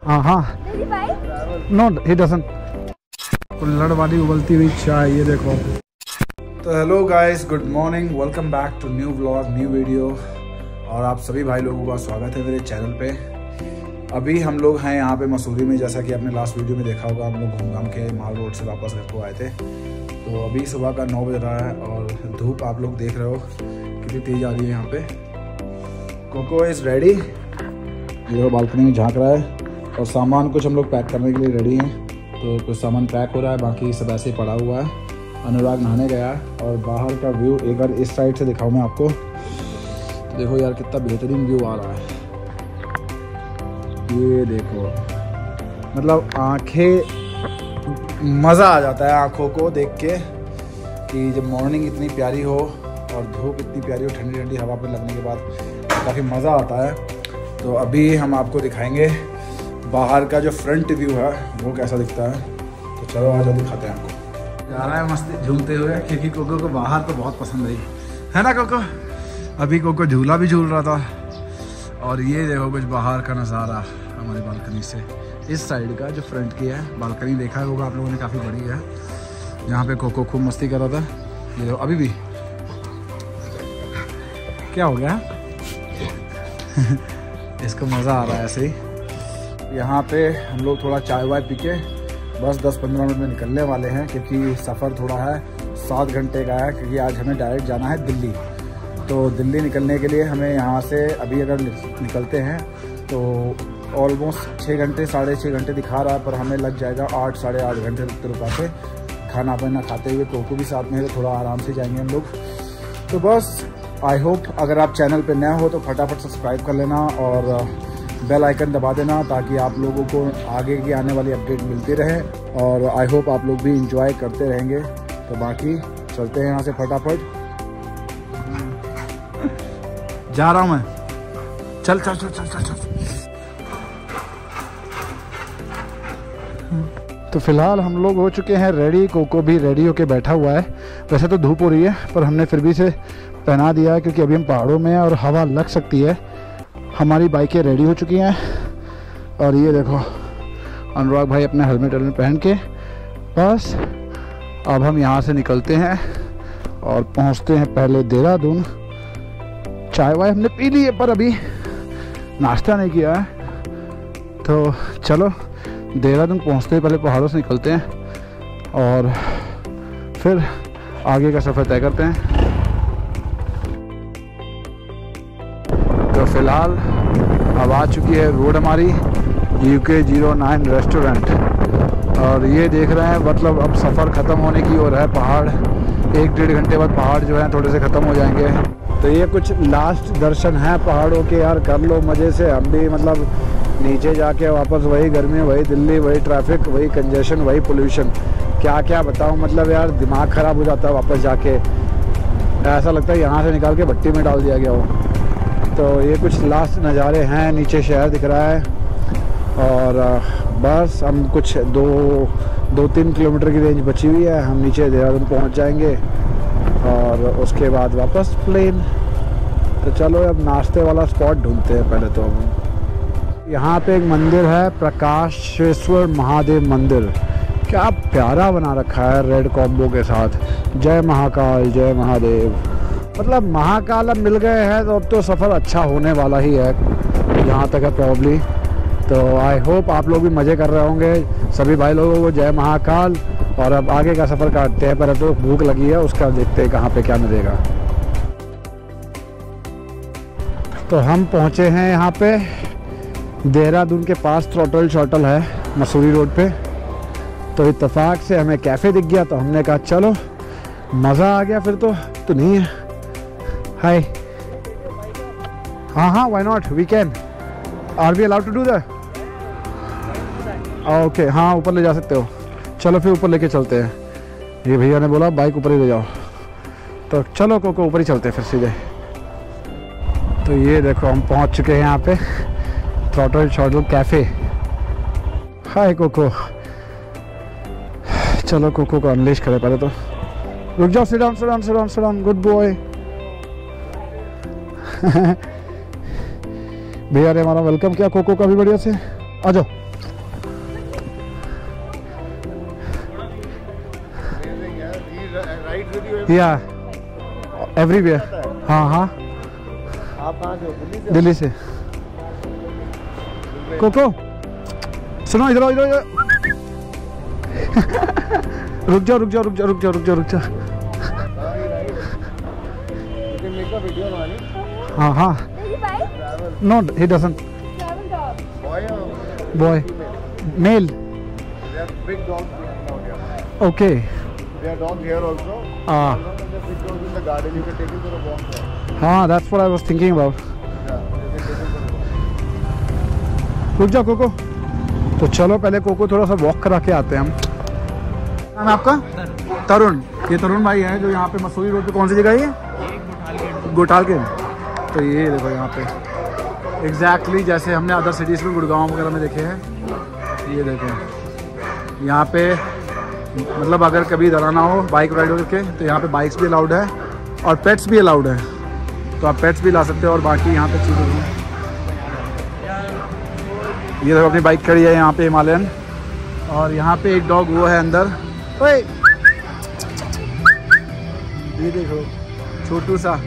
हाँ हाँ, no he doesn't. कुल्हड़ वाली उबलती हुई चाय, ये देखो। तो hello guys, good morning, welcome back to new vlog, new video. और आप सभी भाई लोगों का स्वागत है मेरे चैनल पे। अभी हम लोग हैं यहाँ पे मसूरी में, जैसा कि आपने लास्ट वीडियो में देखा होगा। हम लोग घूम घाम के माल रोड से वापस घर को आए थे। तो अभी सुबह का 9 बज रहा है और धूप आप लोग देख रहे हो कितनी तेज आ रही है यहाँ पे। कोको इज़ रेडी, ये बालकनी में झाँक रहा है। और सामान कुछ हम लोग पैक करने के लिए रेडी हैं। तो कुछ सामान पैक हो रहा है, बाकी सब ऐसे ही पड़ा हुआ है। अनुराग नहाने गया है। और बाहर का व्यू एक बार इस साइड से दिखाऊँ मैं आपको, तो देखो यार कितना बेहतरीन व्यू आ रहा है। ये देखो, मतलब आंखें, मज़ा आ जाता है आंखों को देख के कि जब मॉर्निंग इतनी प्यारी हो और धूप इतनी प्यारी हो, ठंडी ठंडी हवा पे लगने के बाद काफ़ी मज़ा आता है। तो अभी हम आपको दिखाएंगे बाहर का जो फ्रंट व्यू है वो कैसा दिखता है। तो चलो आज दिखाते हैं आपको। जा रहा है मस्ती झूमते हुए, क्योंकि कोको को बाहर तो बहुत पसंद आई है ना कोको। अभी कोको झूला भी झूल रहा था। और ये देखो कुछ बाहर का नज़ारा हमारी बालकनी से। इस साइड का जो फ्रंट की है बालकनी देखा है होगा आप लोगों ने, काफ़ी बड़ी है, जहाँ पे कोको खूब मस्ती कर रहा था। ये देखो अभी भी क्या हो गया इसको मज़ा आ रहा है ऐसे ही। यहाँ पे हम लोग थोड़ा चाय वाय पी के बस 10-15 मिनट में निकलने वाले हैं, क्योंकि सफ़र थोड़ा है, 7 घंटे का है। क्योंकि आज हमें डायरेक्ट जाना है दिल्ली। तो दिल्ली निकलने के लिए हमें यहाँ से अभी अगर निकलते हैं तो ऑलमोस्ट 6 घंटे 6.5 घंटे दिखा रहा है, पर हमें लग जाएगा 8 साढ़े 8 घंटे रुकाते, खाना पीना खाते हुए। कोको भी साथ में है, तो थोड़ा आराम से जाएंगे हम लोग। तो बस आई होप अगर आप चैनल पे नए हो तो फटाफट सब्सक्राइब कर लेना और बेल आइकन दबा देना, ताकि आप लोगों को आगे की आने वाली अपडेट मिलती रहे। और आई होप आप लोग भी इंजॉय करते रहेंगे। तो बाकी चलते हैं यहाँ से फटाफट। जा रहा हूँ मैं, चल चल चल चल चल चल। तो फिलहाल हम लोग हो चुके हैं रेडी। कोको भी रेडी होके बैठा हुआ है। वैसे तो धूप हो रही है, पर हमने फिर भी से पहना दिया है, क्योंकि अभी हम पहाड़ों में हैं और हवा लग सकती है। हमारी बाइकें रेडी हो चुकी हैं। और ये देखो अनुराग भाई अपने हेलमेट पहन के, बस अब हम यहाँ से निकलते हैं और पहुँचते हैं पहले देहरादून। चाय वाय हमने पी ली है, पर अभी नाश्ता नहीं किया है। तो चलो देहरादून पहुँचते पहले पहाड़ों से निकलते हैं और फिर आगे का सफ़र तय करते हैं। तो फिलहाल अब आ चुकी है रोड हमारी UK09 रेस्टोरेंट। और ये देख रहे हैं, मतलब अब सफ़र ख़त्म होने की ओर है। पहाड़ 1-1.5 घंटे बाद पहाड़ जो है थोड़े से ख़त्म हो जाएंगे। तो ये कुछ लास्ट दर्शन है पहाड़ों के यार, कर लो मज़े से। हम भी मतलब नीचे जाके वापस वही गर्मी, वही दिल्ली, वही ट्रैफिक, वही कंजेशन, वही पोल्यूशन, क्या क्या बताऊँ। मतलब यार दिमाग ख़राब हो जाता है वापस जाके। ऐसा लगता है यहाँ से निकाल के भट्टी में डाल दिया गया हो। तो ये कुछ लास्ट नज़ारे हैं, नीचे शहर दिख रहा है। और बस हम कुछ 2-3 किलोमीटर की रेंज बची हुई है, हम नीचे देहरादून पहुंच जाएंगे और उसके बाद वापस प्लेन। तो चलो अब नाश्ते वाला स्पॉट ढूंढते हैं पहले तो हम। यहाँ पे एक मंदिर है, प्रकाशेश्वर महादेव मंदिर। क्या प्यारा बना रखा है रेड कॉम्बो के साथ। जय महाकाल, जय महादेव। मतलब महाकाल अब मिल गए हैं तो अब तो सफ़र अच्छा होने वाला ही है, यहाँ तक है प्रॉब्ली। तो आई होप आप लोग भी मज़े कर रहे होंगे। सभी भाई लोगों को जय महाकाल। और अब आगे का सफ़र काटते हैं। पहले तो भूख लगी है, उसका देखते हैं कहाँ पे क्या मिलेगा। तो हम पहुँचे हैं यहाँ पे देहरादून के पास, थ्रोटल शॉटल है मसूरी रोड पे। तो इत्तेफाक से हमें कैफ़े दिख गया, तो हमने कहा चलो मज़ा आ गया फिर तो नहीं है। हाय, हाँ, why not, we can. Are we allowed to do that? Okay, हाँ ऊपर ले जा सकते हो। चलो फिर ऊपर लेके चलते हैं। ये भैया ने बोला बाइक ऊपर ही ले जाओ, तो चलो कोको ऊपर ही चलते हैं फिर सीधे। तो ये देखो हम पहुंच चुके हैं यहाँ पे throttle shottle cafe. Hi Coco, चलो कोको को अनलेश करें पहले तो। रुक जाओ, सिट डाउन, गुड बॉय। भैया ने हमारा वेलकम किया कोको का भी बढ़िया से। आ जाओ, या एवरीवेयर। हाँ हाँ। आप कहाँ से हो? दिल्ली से। कोको सुनो, इधर आओ, इधर रुक जाओ रुक जाओ रुक जाओ रुक जाओ रुक जाओ रुक जाओ। हाँ हाँ। No he doesn't. Boy male. Okay. हाँ that's what I was thinking about. रुक जाओ कोको। तो चलो पहले कोको थोड़ा सा वॉक करा के आते हैं हम। नाम है आपका? तरुण। ये तरुण भाई है जो यहाँ पे मसूरी रोड पे कौन सी जगह है ये? गोटाल के। तो ये देखो यहाँ पे एग्जैक्टली जैसे हमने अदर सिटीज़ में गुड़गांव वगैरह में देखे हैं। ये देखो यहाँ पे मतलब अगर कभी इधर आना हो बाइक राइड करके तो यहाँ पे बाइक्स भी अलाउड है और पेट्स भी अलाउड है, तो आप पेट्स भी ला सकते हो। और बाकी यहाँ पे चीज़ें हैं। ये देखो अपनी बाइक खड़ी है यहाँ पे हिमालयन, और यहाँ पे एक डॉग वो है अंदर। ओए ये देखो छोटू सा।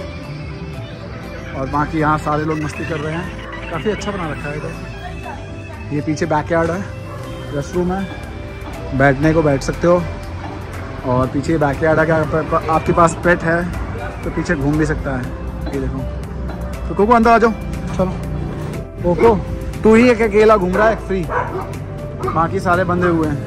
और बाकी यहाँ सारे लोग मस्ती कर रहे हैं। काफ़ी अच्छा बना रखा है इधर। ये पीछे बैकयार्ड है, रेस्टरूम है, बैठने को बैठ सकते हो। और पीछे बैकयार्ड है, क्या आपके पास पेट है तो पीछे घूम भी सकता है। ये देखो। तो कोको अंदर आ जाओ। चलो कोको तू ही एक अकेला घूम रहा है फ्री, बाकी सारे बंधे हुए हैं।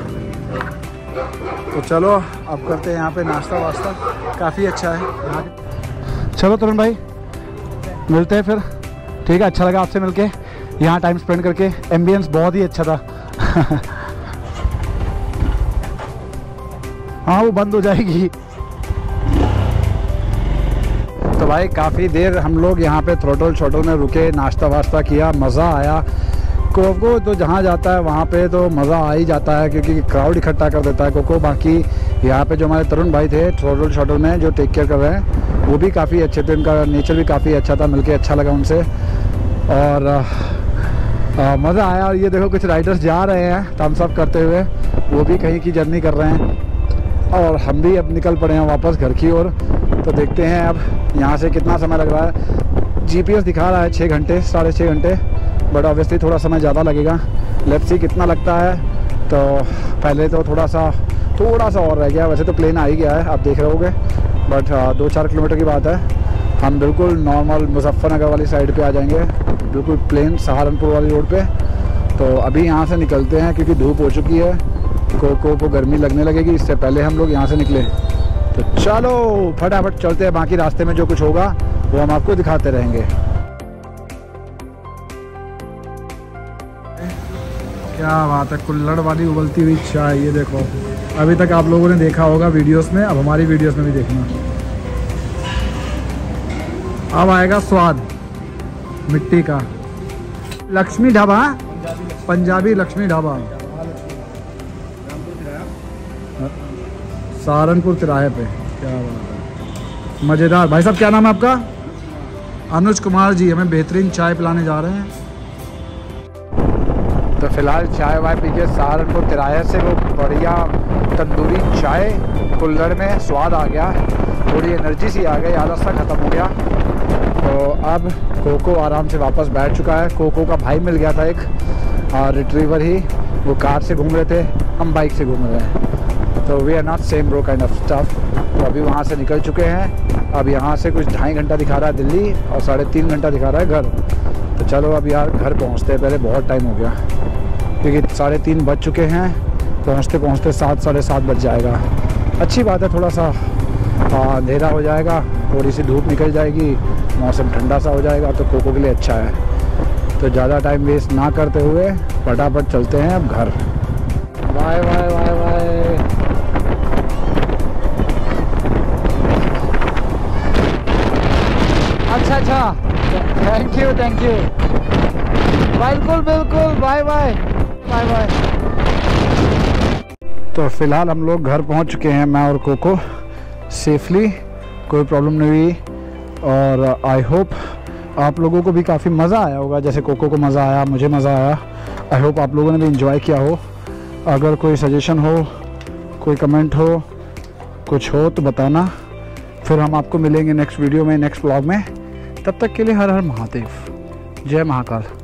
तो चलो अब करते हैं यहाँ पे नाश्ता वास्ता। काफ़ी अच्छा है यहाँ। चलो तरुण भाई मिलते हैं फिर। ठीक है, अच्छा लगा आपसे मिलके, यहाँ टाइम स्पेंड करके। एम्बियंस बहुत ही अच्छा था। हाँ वो बंद हो जाएगी। तो भाई काफ़ी देर हम लोग यहाँ पे थ्रोटल शॉटल में रुके, नाश्ता वास्ता किया, मज़ा आया। कोको तो जहाँ जाता है वहाँ पे तो मज़ा आ ही जाता है क्योंकि क्राउड इकट्ठा कर देता है कोको। बाकी यहाँ पे जो हमारे तरुण भाई थे थ्रोटल शॉटल में जो टेक केयर कर रहे हैं वो भी काफ़ी अच्छे थे। उनका नेचर भी काफ़ी अच्छा था, मिलके अच्छा लगा उनसे और मज़ा आया। और ये देखो कुछ राइडर्स जा रहे हैं थम्स अप करते हुए, वो भी कहीं की जर्नी कर रहे हैं। और हम भी अब निकल पड़े हैं वापस घर की ओर। तो देखते हैं अब यहाँ से कितना समय लग रहा है। जीपीएस दिखा रहा है 6 घंटे 6.5 घंटे, बट ऑब्वियसली थोड़ा समय ज़्यादा लगेगा। लेट्स सी कितना लगता है। तो पहले तो थोड़ा सा और रह गया। वैसे तो प्लेन आ ही गया है, आप देख रहे होगे, बट 2-4 किलोमीटर की बात है। हम बिल्कुल नॉर्मल मुजफ्फरनगर वाली साइड पे आ जाएंगे, बिल्कुल प्लेन सहारनपुर वाली रोड पे। तो अभी यहाँ से निकलते हैं क्योंकि धूप हो चुकी है, कोको को गर्मी लगने लगेगी, इससे पहले हम लोग यहाँ से निकले। तो चलो फटाफट चलते हैं, बाकी रास्ते में जो कुछ होगा वो हम आपको दिखाते रहेंगे। क्या बात है, कुल्हड़ वाली उबलती हुई चाय। ये देखो अभी तक आप लोगों ने देखा होगा वीडियोस में, अब हमारी वीडियोस में भी देखना। अब आएगा स्वाद मिट्टी का। लक्ष्मी ढाबा, पंजाबी लक्ष्मी ढाबा, सहारनपुर तिराहे पे। क्या बात है, मज़ेदार। भाई साहब क्या नाम है आपका? अनुज कुमार जी हमें बेहतरीन चाय पिलाने जा रहे हैं। तो फिलहाल चाय वाय पी के सहारनपुर तिराहे से वो बढ़िया तंदूरी चाय, कुल्हड़ में स्वाद आ गया, थोड़ी एनर्जी सी आ गई, आलस सा ख़त्म हो गया। तो अब कोको आराम से वापस बैठ चुका है। कोको का भाई मिल गया था एक रिट्रीवर ही, वो कार से घूम रहे थे, हम बाइक से घूम रहे हैं। तो we are not same bro kind of stuff. तो अभी वहाँ से निकल चुके हैं। अब यहाँ से कुछ 2.5 घंटा दिखा रहा है दिल्ली और 3.5 घंटा दिखा रहा है घर। तो चलो अब यार घर पहुँचते हैं, पहले बहुत टाइम हो गया क्योंकि 3:30 बज चुके हैं। पहुँचते पहुँचते 7 साढ़े 7 बज जाएगा। अच्छी बात है, थोड़ा सा अंधेरा हो जाएगा, थोड़ी सी धूप निकल जाएगी, मौसम ठंडा सा हो जाएगा, तो कोको के लिए अच्छा है। तो ज़्यादा टाइम वेस्ट ना करते हुए फटाफट चलते हैं अब घर। Bye bye bye bye. अच्छा, थैंक यू बिल्कुल बाय बाय बाय बाय। तो फिलहाल हम लोग घर पहुंच चुके हैं, मैं और कोको सेफली, कोई प्रॉब्लम नहीं हुई। और आई होप आप लोगों को भी काफ़ी मज़ा आया होगा, जैसे कोको को मज़ा आया, मुझे मज़ा आया। आई होप आप लोगों ने भी इंजॉय किया हो। अगर कोई सजेशन हो, कोई कमेंट हो, कुछ हो तो बताना, फिर हम आपको मिलेंगे नेक्स्ट वीडियो में, नेक्स्ट व्लॉग में। तब तक के लिए हर हर महादेव, जय महाकाल।